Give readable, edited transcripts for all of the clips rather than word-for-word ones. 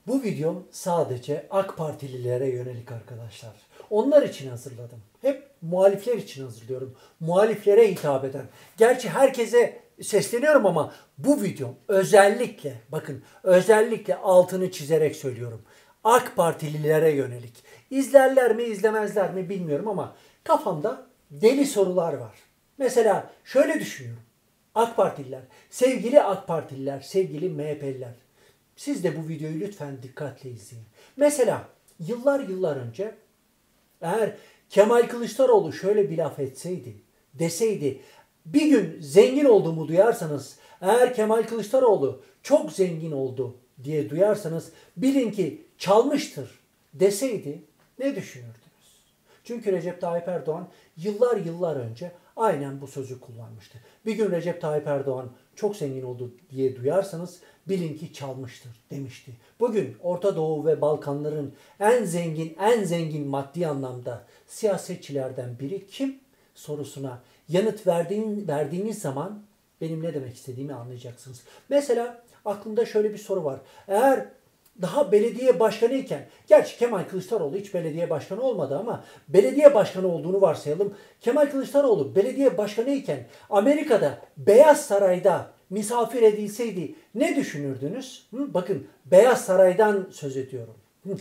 Bu videom sadece AK Partililere yönelik arkadaşlar. Onlar için hazırladım. Hep muhalifler için hazırlıyorum. Muhaliflere hitap eden. Gerçi herkese sesleniyorum ama bu videom özellikle, bakın özellikle altını çizerek söylüyorum. AK Partililere yönelik. İzlerler mi izlemezler mi bilmiyorum ama kafamda deli sorular var. Mesela şöyle düşünüyorum. AK Partililer, sevgili AK Partililer, sevgili MHP'liler. Siz de bu videoyu lütfen dikkatle izleyin. Mesela yıllar önce eğer Kemal Kılıçdaroğlu şöyle bir laf etseydi, deseydi, bir gün zengin olduğumu duyarsanız, eğer Kemal Kılıçdaroğlu çok zengin oldu diye duyarsanız bilin ki çalmıştır deseydi ne düşünürdünüz? Çünkü Recep Tayyip Erdoğan yıllar önce aynen bu sözü kullanmıştı. Bir gün Recep Tayyip Erdoğan çok zengin oldu diye duyarsanız bilin ki çalmıştır demişti. Bugün Orta Doğu ve Balkanların en zengin maddi anlamda siyasetçilerden biri kim sorusuna yanıt verdiğiniz zaman benim ne demek istediğimi anlayacaksınız. Mesela aklımda şöyle bir soru var. Eğer daha belediye başkanı iken, gerçi Kemal Kılıçdaroğlu hiç belediye başkanı olmadı ama belediye başkanı olduğunu varsayalım. Kemal Kılıçdaroğlu belediye başkanı iken Amerika'da Beyaz Saray'da misafir edilseydi ne düşünürdünüz? Bakın Beyaz Saray'dan söz ediyorum.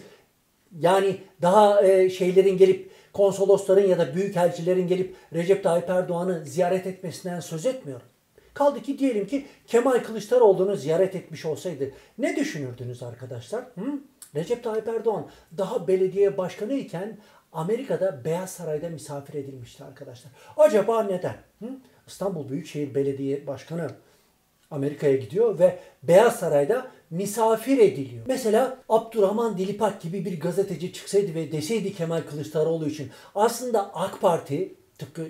Yani daha şeylerin gelip konsolosların ya da büyükelçilerin gelip Recep Tayyip Erdoğan'ı ziyaret etmesinden söz etmiyorum. Kaldı ki diyelim ki Kemal Kılıçdaroğlu'nu ziyaret etmiş olsaydı ne düşünürdünüz arkadaşlar? Recep Tayyip Erdoğan daha belediye başkanı iken Amerika'da Beyaz Saray'da misafir edilmişti arkadaşlar. Acaba neden? İstanbul Büyükşehir Belediye Başkanı Amerika'ya gidiyor ve Beyaz Saray'da misafir ediliyor. Mesela Abdurrahman Dilipak gibi bir gazeteci çıksaydı ve deseydi Kemal Kılıçdaroğlu için aslında AK Parti tıpkı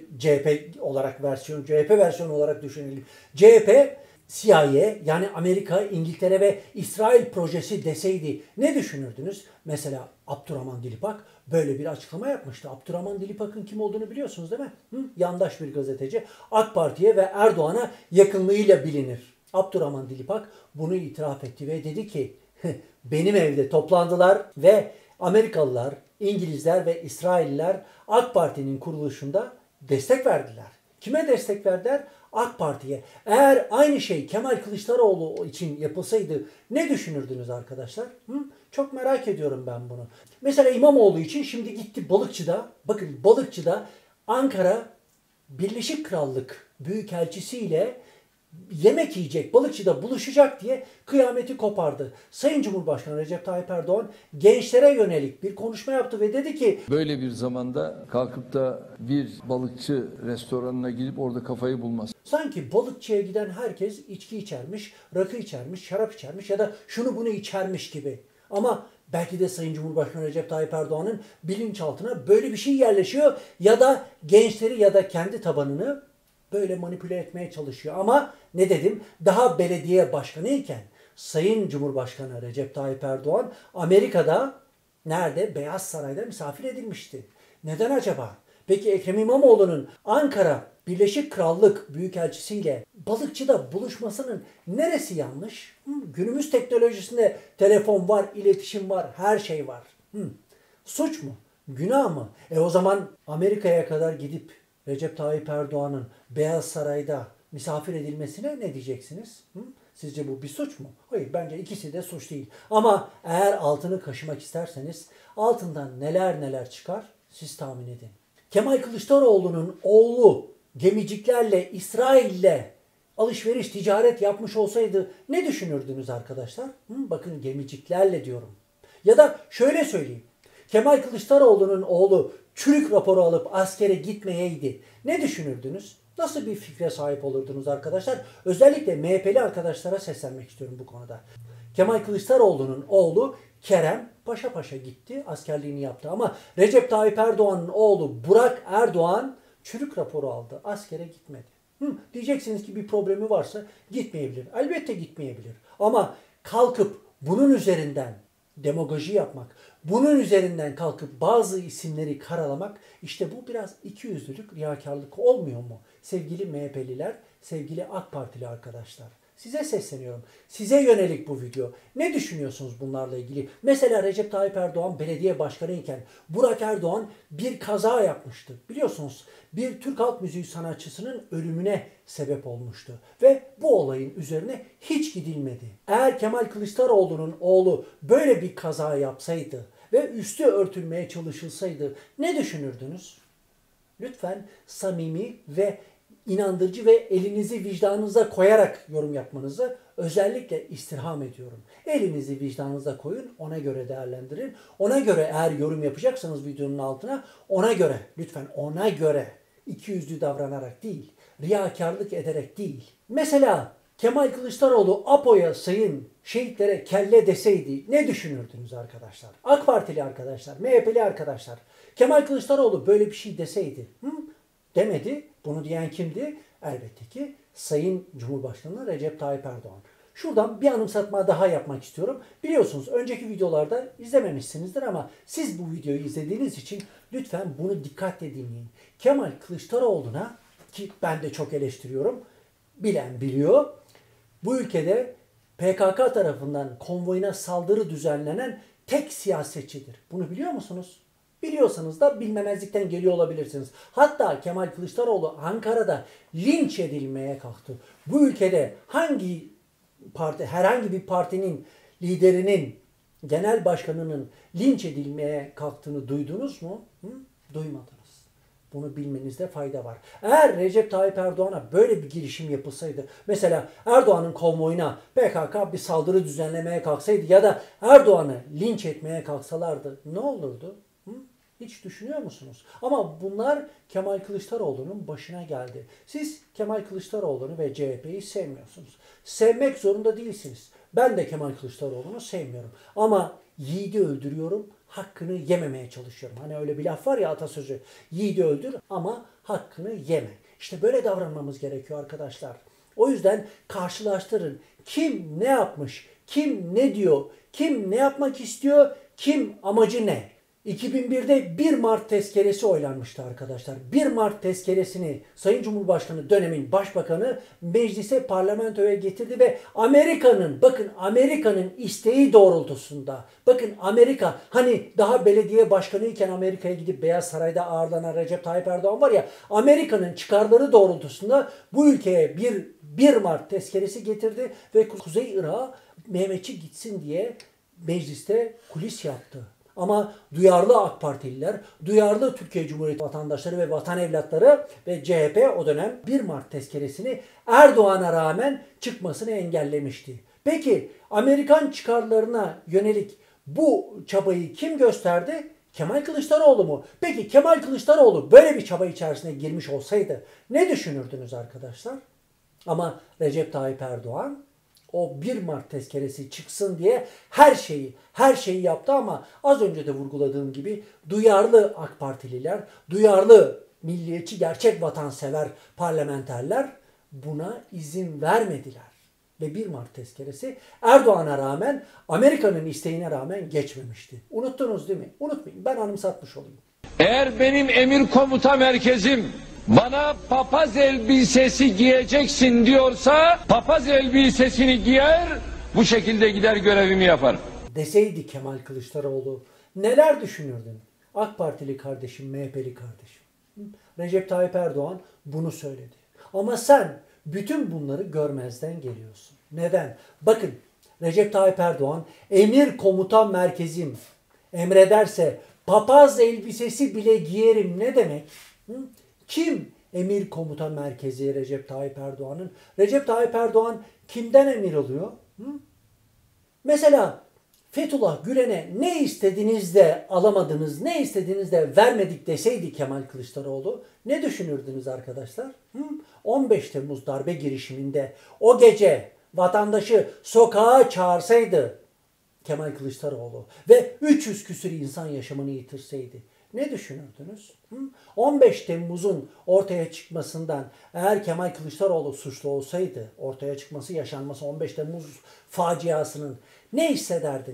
CHP versiyonu olarak düşünelim. CHP CIA yani Amerika, İngiltere ve İsrail projesi deseydi ne düşünürdünüz? Mesela Abdurrahman Dilipak böyle bir açıklama yapmıştı. Abdurrahman Dilipak'ın kim olduğunu biliyorsunuz değil mi? Yandaş bir gazeteci. AK Parti'ye ve Erdoğan'a yakınlığıyla bilinir. Abdurrahman Dilipak bunu itiraf etti ve dedi ki benim evde toplandılar ve Amerikalılar, İngilizler ve İsrailliler AK Parti'nin kuruluşunda destek verdiler. Kime destek verdiler? AK Parti'ye. Eğer aynı şey Kemal Kılıçdaroğlu için yapılsaydı ne düşünürdünüz arkadaşlar? Çok merak ediyorum ben bunu. Mesela İmamoğlu için şimdi gitti Balıkçı'da, bakın Balıkçı'da Ankara Birleşik Krallık Büyükelçisi ile yemek yiyecek, Balıkçı'da buluşacak diye kıyameti kopardı. Sayın Cumhurbaşkanı Recep Tayyip Erdoğan gençlere yönelik bir konuşma yaptı ve dedi ki böyle bir zamanda kalkıp da bir balıkçı restoranına gidip orada kafayı bulmaz. Sanki balıkçıya giden herkes içki içermiş, rakı içermiş, şarap içermiş ya da şunu bunu içermiş gibi. Ama belki de Sayın Cumhurbaşkanı Recep Tayyip Erdoğan'ın bilinçaltına böyle bir şey yerleşiyor ya da gençleri ya da kendi tabanını böyle manipüle etmeye çalışıyor. Ama ne dedim? Daha belediye başkanı iken Sayın Cumhurbaşkanı Recep Tayyip Erdoğan Amerika'da nerede? Beyaz Saray'da misafir edilmişti. Neden acaba? Peki Ekrem İmamoğlu'nun Ankara Birleşik Krallık Büyükelçisi ile Balıkçı'da buluşmasının neresi yanlış? Günümüz teknolojisinde telefon var, iletişim var, her şey var. Suç mu? Günah mı? O zaman Amerika'ya kadar gidip Recep Tayyip Erdoğan'ın Beyaz Saray'da misafir edilmesine ne diyeceksiniz? Sizce bu bir suç mu? Hayır, bence ikisi de suç değil. Ama eğer altını kaşımak isterseniz altından neler çıkar siz tahmin edin. Kemal Kılıçdaroğlu'nun oğlu gemiciklerle İsrail'le alışveriş, ticaret yapmış olsaydı ne düşünürdünüz arkadaşlar? Bakın gemiciklerle diyorum. Ya da şöyle söyleyeyim. Kemal Kılıçdaroğlu'nun oğlu çürük raporu alıp askere gitmeyeydi. Ne düşünürdünüz? Nasıl bir fikre sahip olurdunuz arkadaşlar? Özellikle MHP'li arkadaşlara seslenmek istiyorum bu konuda. Kemal Kılıçdaroğlu'nun oğlu Kerem paşa gitti, askerliğini yaptı. Ama Recep Tayyip Erdoğan'ın oğlu Burak Erdoğan çürük raporu aldı, askere gitmedi. Diyeceksiniz ki bir problemi varsa gitmeyebilir. Elbette gitmeyebilir. Ama kalkıp bunun üzerinden demagoji yapmak, bunun üzerinden kalkıp bazı isimleri karalamak, işte bu biraz ikiyüzlülük, riyakarlık olmuyor mu? Sevgili MHP'liler, sevgili AK Partili arkadaşlar, Size sesleniyorum. Size yönelik bu video. Ne düşünüyorsunuz bunlarla ilgili? Mesela Recep Tayyip Erdoğan belediye başkanı iken Burak Erdoğan bir kaza yapmıştı. Biliyorsunuz bir Türk halk müziği sanatçısının ölümüne sebep olmuştu. Ve bu olayın üzerine hiç gidilmedi. Eğer Kemal Kılıçdaroğlu'nun oğlu böyle bir kaza yapsaydı ve üstü örtülmeye çalışılsaydı ne düşünürdünüz? Lütfen samimi ve inandırıcı ve elinizi vicdanınıza koyarak yorum yapmanızı özellikle istirham ediyorum. Elinizi vicdanınıza koyun, ona göre değerlendirin. Ona göre eğer yorum yapacaksanız videonun altına, ona göre, lütfen ona göre ikiyüzlü davranarak değil, riyakarlık ederek değil. Mesela Kemal Kılıçdaroğlu Apo'ya, sayın şehitlere kelle deseydi ne düşünürdünüz arkadaşlar? AK Partili arkadaşlar, MHP'li arkadaşlar. Kemal Kılıçdaroğlu böyle bir şey deseydi, demedi. Bunu diyen kimdi? Elbette ki Sayın Cumhurbaşkanı Recep Tayyip Erdoğan. Şuradan bir anımsatma daha yapmak istiyorum. Biliyorsunuz önceki videolarda izlememişsinizdir ama siz bu videoyu izlediğiniz için lütfen bunu dikkatle dinleyin. Kemal Kılıçdaroğlu'na, ki ben de çok eleştiriyorum, bilen biliyor, bu ülkede PKK tarafından konvoyuna saldırı düzenlenen tek siyasetçidir. Bunu biliyor musunuz? Biliyorsanız da bilmemezlikten geliyor olabilirsiniz. Hatta Kemal Kılıçdaroğlu Ankara'da linç edilmeye kalktı. Bu ülkede hangi parti, herhangi bir partinin liderinin, genel başkanının linç edilmeye kalktığını duydunuz mu? Duymadınız. Bunu bilmenizde fayda var. Eğer Recep Tayyip Erdoğan'a böyle bir girişim yapılsaydı, mesela Erdoğan'ın konvoyuna PKK bir saldırı düzenlemeye kalksaydı ya da Erdoğan'ı linç etmeye kalksalardı ne olurdu? Hiç düşünüyor musunuz? Ama bunlar Kemal Kılıçdaroğlu'nun başına geldi. Siz Kemal Kılıçdaroğlu'nu ve CHP'yi sevmiyorsunuz. Sevmek zorunda değilsiniz. Ben de Kemal Kılıçdaroğlu'nu sevmiyorum. Ama yiğidi öldürüyorum, hakkını yememeye çalışıyorum. Hani öyle bir laf var ya, atasözü. Yiğidi öldür ama hakkını yeme. İşte böyle davranmamız gerekiyor arkadaşlar. O yüzden karşılaştırın. Kim ne yapmış, kim ne diyor, kim ne yapmak istiyor, kim amacı ne? 2001'de 1 Mart tezkeresi oylanmıştı arkadaşlar. 1 Mart tezkeresini Sayın Cumhurbaşkanı dönemin başbakanı meclise, parlamentoya getirdi ve Amerika'nın isteği doğrultusunda, bakın Amerika, hani daha belediye başkanı iken Amerika'ya gidip Beyaz Saray'da ağırlanan Recep Tayyip Erdoğan var ya, Amerika'nın çıkarları doğrultusunda bu ülkeye 1 Mart tezkeresi getirdi ve Kuzey Irak'a Mehmetçik gitsin diye mecliste kulis yaptı. Ama duyarlı AK Partililer, duyarlı Türkiye Cumhuriyeti vatandaşları ve vatan evlatları ve CHP o dönem 1 Mart tezkeresini Erdoğan'a rağmen çıkmasını engellemişti. Peki Amerikan çıkarlarına yönelik bu çabayı kim gösterdi? Kemal Kılıçdaroğlu mu? Peki Kemal Kılıçdaroğlu böyle bir çaba içerisine girmiş olsaydı ne düşünürdünüz arkadaşlar? Ama Recep Tayyip Erdoğan o 1 Mart tezkeresi çıksın diye her şeyi yaptı ama az önce de vurguladığım gibi duyarlı AK Partililer, duyarlı milliyetçi, gerçek vatansever parlamenterler buna izin vermediler. Ve 1 Mart tezkeresi Erdoğan'a rağmen, Amerika'nın isteğine rağmen geçmemişti. Unuttunuz değil mi? Unutmayın. Ben anımsatmış olayım. Eğer benim emir komuta merkezim bana papaz elbisesi giyeceksin diyorsa papaz elbisesini giyer, bu şekilde gider görevimi yapar. Deseydi Kemal Kılıçdaroğlu neler düşünürdün? AK Partili kardeşim, MHP'li kardeşim. Recep Tayyip Erdoğan bunu söyledi. Ama sen bütün bunları görmezden geliyorsun. Neden? Bakın Recep Tayyip Erdoğan emir komutan merkezim emrederse papaz elbisesi bile giyerim ne demek? Kim emir komutan merkezi Recep Tayyip Erdoğan'ın? Recep Tayyip Erdoğan kimden emir alıyor? Mesela Fethullah Gülen'e ne istediniz de alamadınız, ne istediniz de vermedik deseydi Kemal Kılıçdaroğlu ne düşünürdünüz arkadaşlar? 15 Temmuz darbe girişiminde o gece vatandaşı sokağa çağırsaydı Kemal Kılıçdaroğlu ve 300 küsur insan yaşamını yitirseydi ne düşünürdünüz? 15 Temmuz'un ortaya çıkmasından eğer Kemal Kılıçdaroğlu suçlu olsaydı, ortaya çıkması, yaşanması 15 Temmuz faciasının ne hissederdiniz?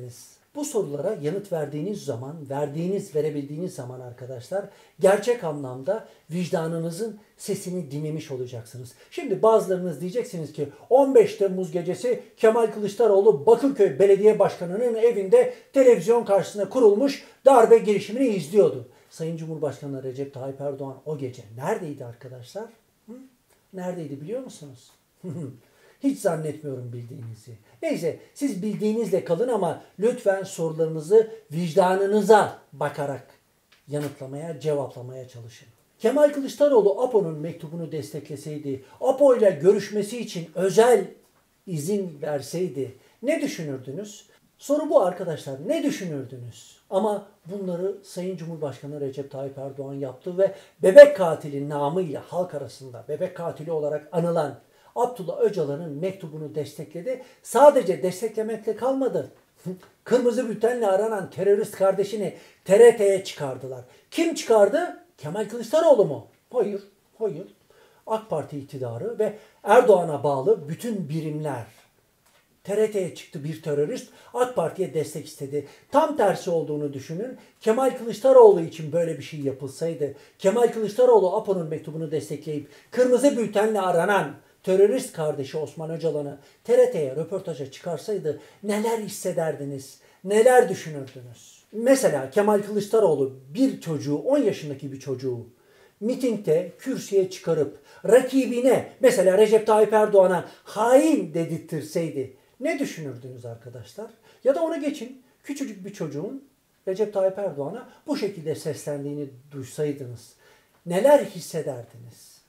Bu sorulara yanıt verebildiğiniz zaman arkadaşlar gerçek anlamda vicdanınızın sesini dinlemiş olacaksınız. Şimdi bazılarınız diyeceksiniz ki 15 Temmuz gecesi Kemal Kılıçdaroğlu Bakırköy Belediye Başkanı'nın evinde televizyon karşısında kurulmuş darbe girişimini izliyordu. Sayın Cumhurbaşkanı Recep Tayyip Erdoğan o gece neredeydi arkadaşlar? Neredeydi biliyor musunuz? Hiç zannetmiyorum bildiğinizi. Neyse siz bildiğinizle kalın ama lütfen sorularınızı vicdanınıza bakarak yanıtlamaya, cevaplamaya çalışın. Kemal Kılıçdaroğlu APO'nun mektubunu destekleseydi, APO ile görüşmesi için özel izin verseydi ne düşünürdünüz? Soru bu arkadaşlar. Ne düşünürdünüz? Ama bunları Sayın Cumhurbaşkanı Recep Tayyip Erdoğan yaptı ve bebek katili namıyla halk arasında bebek katili olarak anılan Abdullah Öcalan'ın mektubunu destekledi. Sadece desteklemekle kalmadı. Kırmızı bültenle aranan terörist kardeşini TRT'ye çıkardılar. Kim çıkardı? Kemal Kılıçdaroğlu mu? Hayır, hayır. AK Parti iktidarı ve Erdoğan'a bağlı bütün birimler. TRT'ye çıktı bir terörist, AK Parti'ye destek istedi. Tam tersi olduğunu düşünün. Kemal Kılıçdaroğlu için böyle bir şey yapılsaydı, Kemal Kılıçdaroğlu APO'nun mektubunu destekleyip kırmızı bültenle aranan terörist kardeşi Osman Öcalan'ı TRT'ye röportaja çıkarsaydı neler hissederdiniz, neler düşünürdünüz? Mesela Kemal Kılıçdaroğlu bir çocuğu, 10 yaşındaki bir çocuğu mitingde kürsüye çıkarıp rakibine, mesela Recep Tayyip Erdoğan'a hain dedirtirseydi ne düşünürdünüz arkadaşlar? Ya da onu geçin, küçücük bir çocuğun Recep Tayyip Erdoğan'a bu şekilde seslendiğini duysaydınız neler hissederdiniz?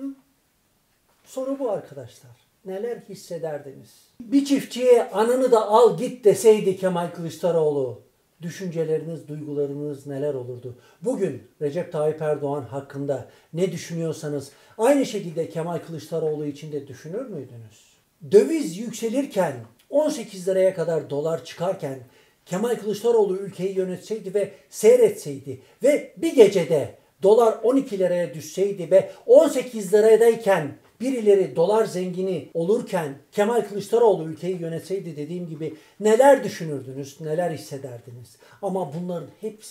Soru bu arkadaşlar. Neler hissederdiniz? Bir çiftçiye ananı da al git deseydi Kemal Kılıçdaroğlu, düşünceleriniz, duygularınız neler olurdu? Bugün Recep Tayyip Erdoğan hakkında ne düşünüyorsanız aynı şekilde Kemal Kılıçdaroğlu için de düşünür müydünüz? Döviz yükselirken 18 liraya kadar dolar çıkarken Kemal Kılıçdaroğlu ülkeyi yönetseydi ve seyretseydi ve bir gecede dolar 12 liraya düşseydi ve 18 liradayken birileri dolar zengini olurken Kemal Kılıçdaroğlu ülkeyi yönetseydi dediğim gibi neler düşünürdünüz, neler hissederdiniz? Ama bunların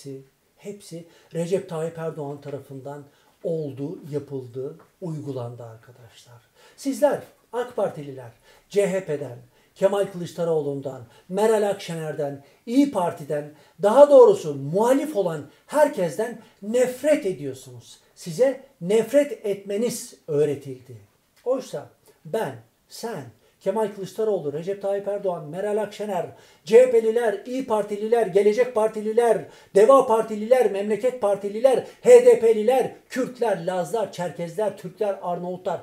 hepsi Recep Tayyip Erdoğan tarafından oldu, yapıldı, uygulandı arkadaşlar. Sizler AK Partililer, CHP'den, Kemal Kılıçdaroğlu'ndan, Meral Akşener'den, İyi Parti'den, daha doğrusu muhalif olan herkesten nefret ediyorsunuz. Size nefret etmeniz öğretildi. Oysa ben, sen, Kemal Kılıçdaroğlu, Recep Tayyip Erdoğan, Meral Akşener, CHP'liler, İyi Partililer, Gelecek Partililer, Deva Partililer, Memleket Partililer, HDP'liler, Kürtler, Lazlar, Çerkezler, Türkler, Arnavutlar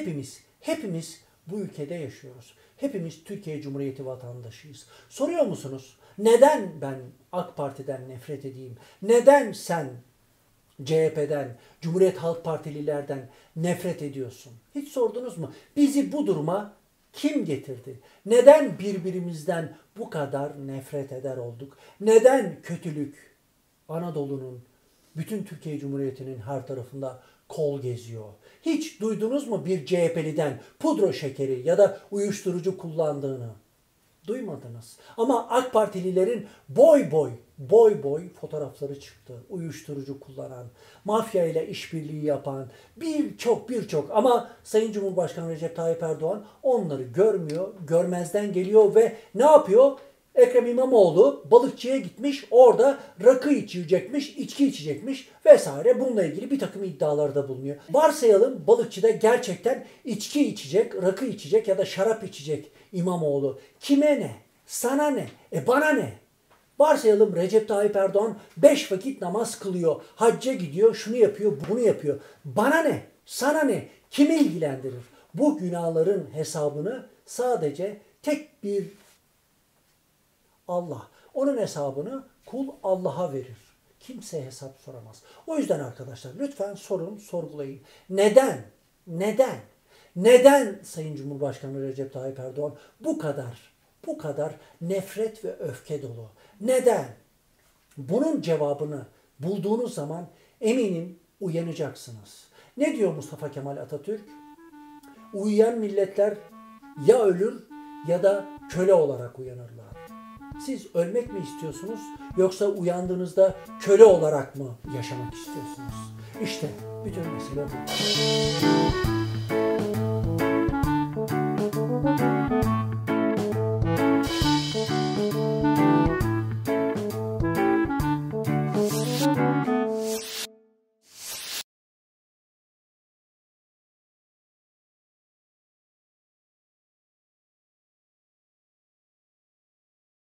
hepimiz bu ülkede yaşıyoruz. Hepimiz Türkiye Cumhuriyeti vatandaşıyız. Soruyor musunuz? Neden ben AK Parti'den nefret edeyim? Neden sen CHP'den, Cumhuriyet Halk Partililerden nefret ediyorsun? Hiç sordunuz mu? Bizi bu duruma kim getirdi? Neden birbirimizden bu kadar nefret eder olduk? Neden kötülük Anadolu'nun, bütün Türkiye Cumhuriyeti'nin her tarafında kol geziyor? Hiç duydunuz mu bir CHP'liden pudra şekeri ya da uyuşturucu kullandığını? Duymadınız. Ama AK Partililerin boy boy fotoğrafları çıktı. Uyuşturucu kullanan, mafya ile işbirliği yapan birçok ama Sayın Cumhurbaşkanı Recep Tayyip Erdoğan onları görmüyor, görmezden geliyor ve ne yapıyor? Ekrem İmamoğlu balıkçıya gitmiş, orada rakı içecekmiş, içki içecekmiş vesaire. Bununla ilgili bir takım iddialarda bulunuyor. Varsayalım balıkçıda gerçekten içki içecek, rakı içecek ya da şarap içecek İmamoğlu. Kime ne? Sana ne? Bana ne? Varsayalım Recep Tayyip Erdoğan 5 vakit namaz kılıyor, hacca gidiyor, şunu yapıyor, bunu yapıyor. Bana ne? Sana ne? Kimi ilgilendirir? Bu günahların hesabını sadece tek bir Allah. Onun hesabını kul Allah'a verir. Kimse hesap soramaz. O yüzden arkadaşlar lütfen sorun, sorgulayın. Neden? Neden Sayın Cumhurbaşkanı Recep Tayyip Erdoğan bu kadar nefret ve öfke dolu? Neden? Bunun cevabını bulduğunuz zaman eminim uyanacaksınız. Ne diyor Mustafa Kemal Atatürk? Uyuyan milletler ya ölür ya da köle olarak uyanırlar. Siz ölmek mi istiyorsunuz yoksa uyandığınızda köle olarak mı yaşamak istiyorsunuz? İşte bütün mesele bu.